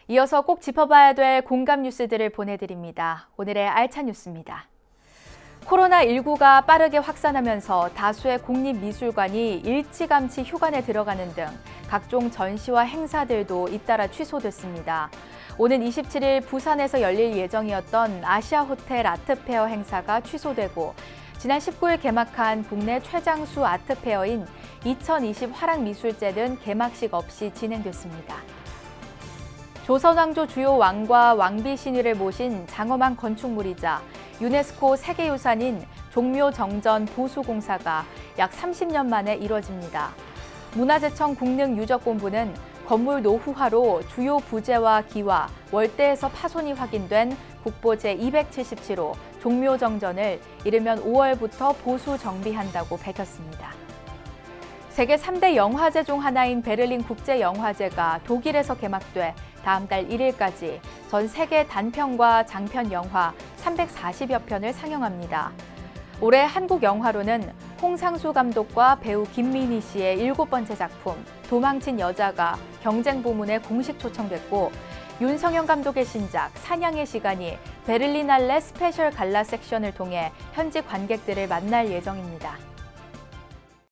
이어서 꼭 짚어봐야 될 공감 뉴스들을 보내드립니다. 오늘의 알찬 뉴스입니다. 코로나19가 빠르게 확산하면서 다수의 국립미술관이 일찌감치 휴관에 들어가는 등 각종 전시와 행사들도 잇따라 취소됐습니다. 오는 27일 부산에서 열릴 예정이었던 아시아호텔 아트페어 행사가 취소되고 지난 19일 개막한 국내 최장수 아트페어인 2020 화랑미술제는 개막식 없이 진행됐습니다. 조선왕조 주요 왕과 왕비 신유를 모신 장엄한 건축물이자 유네스코 세계유산인 종묘정전 보수공사가 약 30년 만에 이뤄집니다. 문화재청 국능유적본부는 건물 노후화로 주요 부재와 기와, 월대에서 파손이 확인된 국보 제277호 종묘정전을 이르면 5월부터 보수 정비한다고 밝혔습니다. 세계 3대 영화제 중 하나인 베를린 국제영화제가 독일에서 개막돼 다음 달 1일까지 전 세계 단편과 장편 영화 340여 편을 상영합니다. 올해 한국 영화로는 홍상수 감독과 배우 김민희 씨의 7번째 작품 도망친 여자가 경쟁 부문에 공식 초청됐고 윤성현 감독의 신작 사냥의 시간이 베를리날레 스페셜 갈라 섹션을 통해 현지 관객들을 만날 예정입니다.